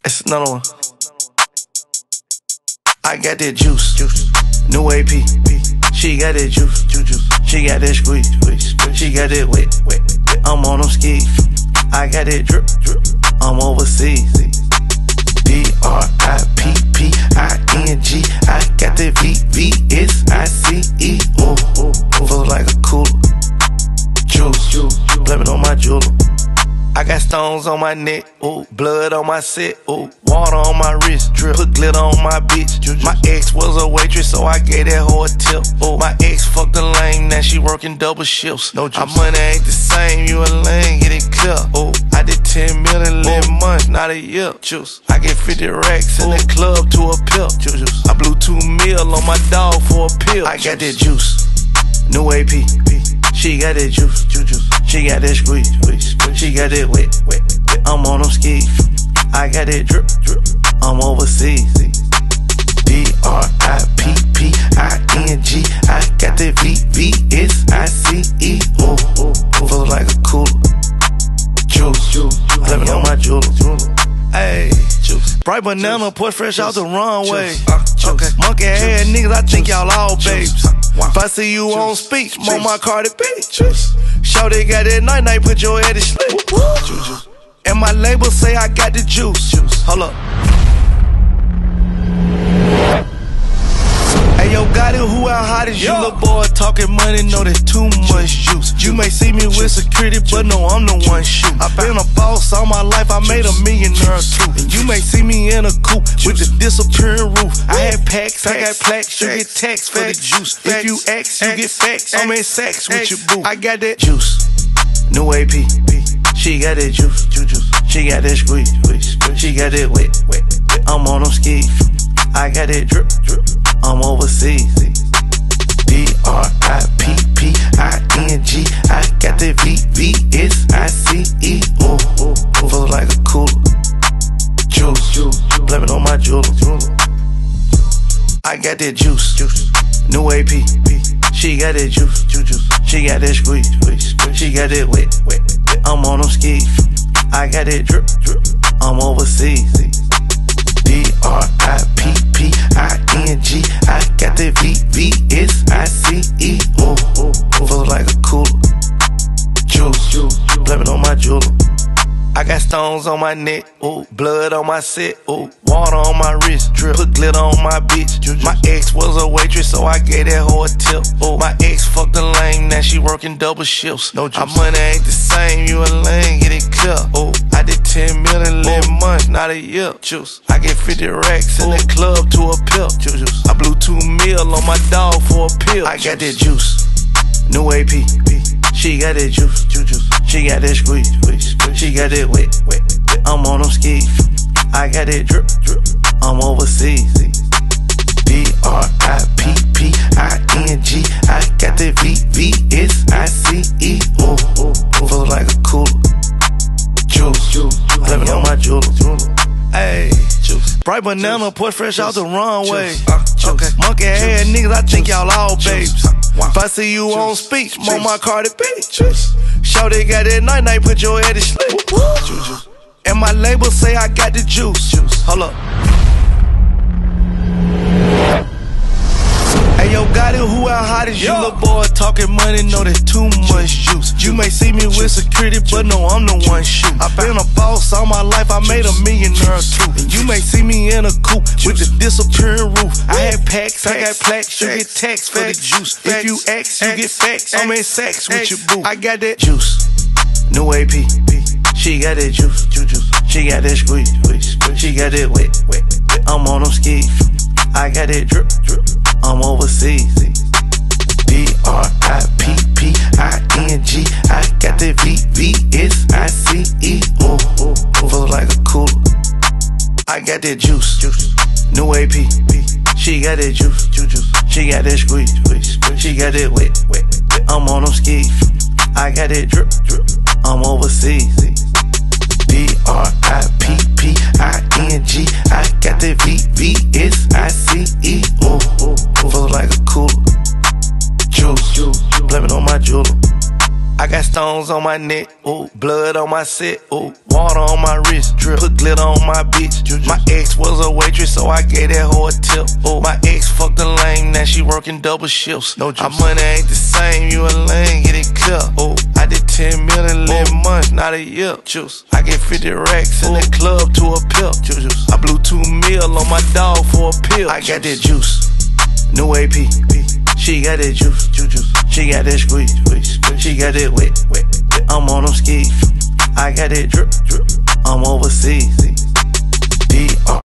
It's another one. I got that juice. New AP. She got that juice. She got that squeeze. She got that wet. I'm on them skis. I got that drip. I'm overseas. DRIPPING. I got that VVSICE. Feel like a cooler. Juice. Blame it on my jeweler. I got stones on my neck, ooh, blood on my set, ooh, water on my wrist, drip, put glitter on my bitch. My ex was a waitress, so I gave that hoe a tip. Ooh, my ex fucked a lame, now she working double shifts. No juice. Our money ain't the same, you a lame, get it clear. Ooh, I did 10 million, 11 months, not a year. Juice. I get 50 racks in the club to a pill. Juice. I blew 2 mil on my dog for a pill. I got that juice. New AP. She got that juice. She got that squeeze. She got that wet. I'm on them skis. I got that drip. I'm overseas. DRIPPING. I got that VVSICE. Feel like a cooler. Juice. Blame it on my jeweler. Ayy, juice. Bright banana, put fresh out the runway. Okay. Monkey head niggas, I think y'all all babes. If I see you on speech, on my Cardi B. Shawty got that night, put your head to sleep. And my label say I got the juice. Hold up. Hey yo, got it, who out hot as you? Little boy talking money, know there's too much juice. You may see me with security, but no, I'm the one shoot. I've been a boss all my life, I made $1 millionaire too. And you may see me in a coupe with the disappearing roof. I had packs, I got plaques, you get taxed for the juice. If you ask, you get facts, I'm in sex with your boo. I got that juice, new AP. She got that juice. She got that squeeze. She got that wet. I'm on them skis. I got that drip. I'm overseas. DRIPPING. I got that VVSICE. Feel like a cooler. Juice. Blame it on my jeweler. I got that juice. New AP. She got that juice. She got that squeeze. She got that wet. I'm on them skis. I got that drip. I'm overseas. DRIPPING. I got that VVSICE. Feel like a cooler. Juice. Blame it on my jeweler. I got stones on my neck, ooh, blood on my set, ooh, water on my wrist, drip, put glitter on my bitch. My ex was a waitress, so I gave that hoe a tip. Ooh, my ex fucked a lame, now she working double shifts. No juice. Our money ain't the same, you a lame, get it clear. Ooh, I did 10 million, 11 months, not a year. Juice. I get 50 racks in the club to a pill. Juice. I blew 2 mil on my dog for a pill. I got that juice. New AP. She got that juice. She got that squeeze. She got that wet. I'm on them skis. I got that drip. I'm overseas. DRIPPING. I got that VVSICE. Feel like a cooler. Juice. Blame it on my jeweler. Ayy, juice. Bright banana, put fresh out the runway. Okay. Monkey head niggas, I think y'all all babes. If I see you on speech, on my Cardi B. Shawty got that night, put your head to sleep. And my label say I got the juice. Hold up. Hey yo, got it, who out hot as you? Little boy talking money, know there's too much juice. You may see me with security, but no, I'm the one shoot. I've been a boss all my life, I made $1 millionaire too. And you may see me in a coupe with the disappearing roof. I had packs, I got plaques, you get taxed for the juice. If you ask, you get facts, I'm in sex with your boo. I got that juice, new AP. She got that juice. She got that squeeze. She got that wet. I'm on them skis. I got that drip. I'm overseas. DRIPPING. I got that VVSICE. Feel like a cooler. I got that juice. New AP. She got that juice. She got that squeeze. She got that wet. I'm on them skis. I got that drip. I'm overseas. DRIPPING. I got that VVSICE. Feel like a cooler. Juice. Blame it on my jeweler. I got stones stones on my neck, ooh, blood on my set, ooh, water on my wrist, drip, put glitter on my bitch. My ex was a waitress, so I gave that hoe a tip. Ooh, my ex fucked a lame, now she working double shifts. No juice. Our money ain't the same, you a lame, get it clear. Ooh, I did 10 million in 11 months, not a year. Juice. I get 50 racks in the club to a pill. Juice. I blew 2 mil on my dog for a pill. I got that juice, new AP. She got that juice, she got that squeeze, she got that wet. I'm on them skis, I got that drip, I'm overseas.